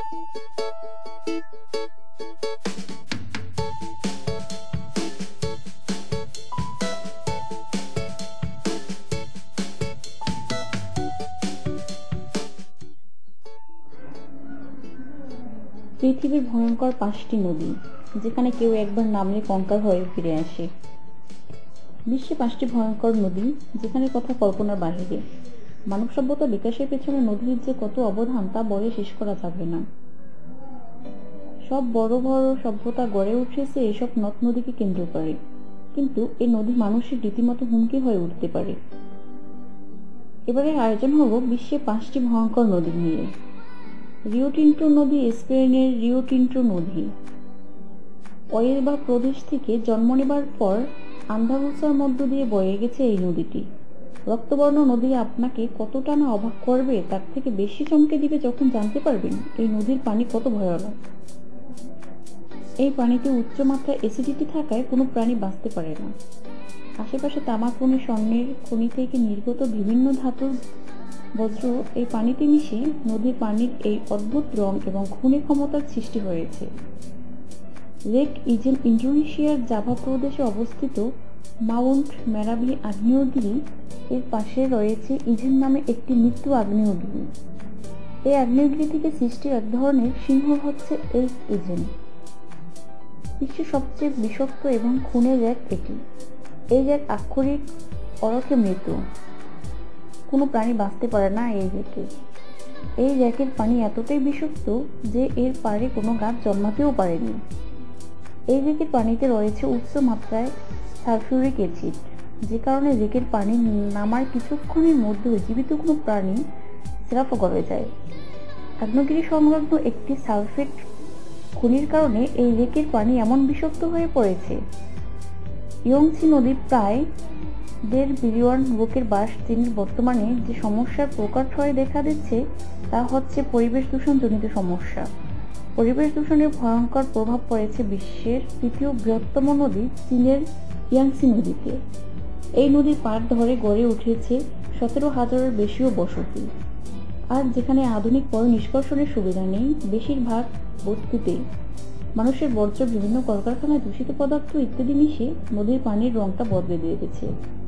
পৃথিবীর ভয়ঙ্কর 5টি নদী, যেখানে কেউ একবার নামলে কঙ্কাল হয়ে ফিরে আসে। বিশ্বে 5টি ভয়ঙ্কর নদী, যেখানে কথা কল্পনার বাহিরে। মানব সভ্যতা বিকাশের পেছনে নদীর যে কত অবদান তা বলে শেষ করা যাবে না। সব বড় বড় সভ্যতা গড়ে উঠেছে এসব নদ নদীকে কেন্দ্র করে, কিন্তু এই নদী মানুষের রীতিমতো হুমকি হয়ে উঠতে পারে। এবারের আয়োজন হলো বিশ্বে 5টি ভয়ঙ্কর নদী নিয়ে। রিও টিন্টো নদী স্পেনের রিও টিন্টো নদী। ওয়েলবা প্রদেশ থেকে জন্ম নেবার পর আন্দালুসিয়ার মধ্য দিয়ে বয়ে গেছে এই নদীটি। রক্তবর্ণ নদী আপনাকে কতটা না অবাক করবে, তার থেকে বেশি চমকে দিবে যখন জানতে পারবেন এই নদীর পানি কত ভয়ানক। এই পানিতে উচ্চমাত্রার অ্যাসিডিটি থাকায় কোনো প্রাণী বাঁচতে পারে না। আশেপাশে তামা খনি, স্বর্ণের খনি থেকে নির্গত বিভিন্ন ধাতুর বজ্র এই পানিতে মিশে নদীর পানির এই অদ্ভুত রং এবং খুনে ক্ষমতার সৃষ্টি হয়েছে। লেক ইজেন ইন্দোনেশিয়ার জাভা প্রদেশে অবস্থিত মাউন্ট মেরাবি আগ্নেয়গিরি এর পাশে রয়েছে ইজেন নামে একটি মৃত্যু আগ্নেয়গিরি। এই আগ্নেয়গিরি থেকে সৃষ্টি এক ধরনের সিংহ হচ্ছে এই ইজেন। বিশ্বের সবচেয়ে বিষাক্ত এবং খুনের র্যাক এটি। এই র্যাক আক্ষরিক অরকে মৃত। কোনো প্রাণী বাঁচতে পারে না এই র্যাকে। এই র্যাকের পানি এতটাই বিষাক্ত যে এর পাড়ে কোনো গাছ জন্মাতেও পারেনি। এই র্যাকের পানিতে রয়েছে উচ্চ মাত্রায় সালফিউরিক অ্যাসিড, যে কারণে র্যাকের পানি নামার কিছুক্ষণের মধ্যে জীবিত কোনো প্রাণী সেরাফ গলে যায়। আগ্নেয়গিরি সংলগ্ন একটি সালফেট খনির কারণে এই লেকের পানি এমন বিষাক্ত হয়ে পড়েছে। ইয়ংসি নদীর প্রায় 1.5 বিলিয়ন লোকের বাস, চীনের বর্তমানে যে সমস্যার প্রকট দেখা দিচ্ছে তা হচ্ছে পরিবেশ দূষণজনিত সমস্যা। পরিবেশ দূষণের ভয়ঙ্কর প্রভাব পড়েছে বিশ্বের 3য় বৃহত্তম নদী চীনের ইয়াংসি নদীতে। এই নদীর পাড় ধরে গড়ে উঠেছে 17,000-এর বেশিও বসতি। আর যেখানে আধুনিক পয় নিষ্কাশনের সুবিধা নেই, বেশিরভাগ বস্তিতে মানুষের বর্জ্য, বিভিন্ন কলকারখানায় দূষিত পদার্থ ইত্যাদি মিশে নদীর পানির রংটা বদলে দিয়েছে।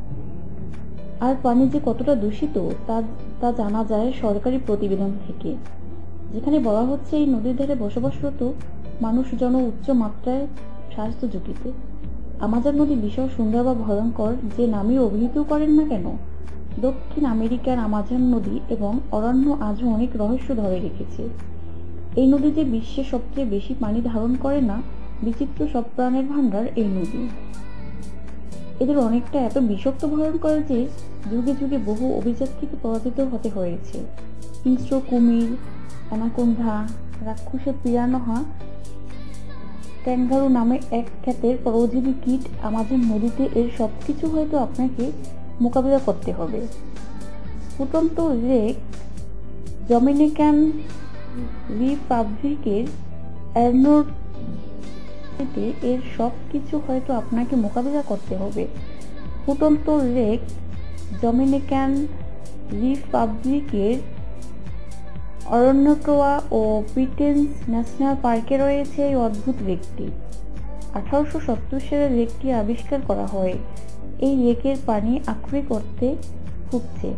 আর পানি যে কতটা দূষিত তা জানা যায় সরকারি প্রতিবেদন থেকে, যেখানে বলা হচ্ছে এই নদীর ধারে বসবাসরত মানুষজন উচ্চ মাত্রায় স্বাস্থ্য ঝুঁকিতে। আমাজন নদী বিশাল, সুন্দর বা ভয়ঙ্কর যে নামে অভিহিত করেন না কেন, দক্ষিণ আমেরিকার আমাজন নদী এবং অরণ্য আজও অনেক রহস্য ধরে রেখেছে। এই নদীতে বিশ্বের সবচেয়ে বেশি পানি ধারণ করে না বিচিত্র সব প্রাণের ভাণ্ডার এই নদী। এদের অনেকটা এত বিষাক্ত ভয়ঙ্কর যে যুগে যুগে বহু অভিজাত থেকে পরাজিত হতে হয়েছে। হিংস্র কুমির, অ্যানাকোন্ডা, রাক্ষসে পিরানহা, ক্যাঙ্গারু নামে এক খ্যাতের পরজীবী কীট আমাজন নদীতে, এর সবকিছু হয়তো আপনাকে মোকাবিলা করতে হবে। ফুটন্ত লেক ডমিনিকান রিপাবলিকের এরনোতে, এর সব কিছু হয়তো আপনাকে মোকাবিলা করতে হবে। ফুটন্ত লেক ডমিনিকান রিপাবলিকের অরণ্যটোয়া ও পিটেন্স ন্যাশনাল পার্কে রয়েছে এই অদ্ভুত লেকটি। 1870 সালে লেকটি আবিষ্কার করা হয়। এই লেকের পানি আক্ষরিক অর্থে ফুটছে।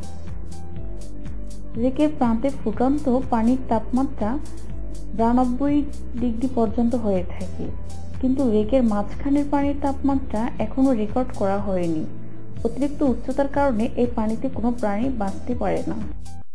লেকের প্রান্তে ফুটন্ত পানির তাপমাত্রা 92 ডিগ্রি পর্যন্ত হয়ে থাকে, কিন্তু লেকের মাঝখানের পানির তাপমাত্রা এখনো রেকর্ড করা হয়নি। অতিরিক্ত উচ্চতার কারণে এই পানিতে কোনো প্রাণী বাঁচতে পারে না।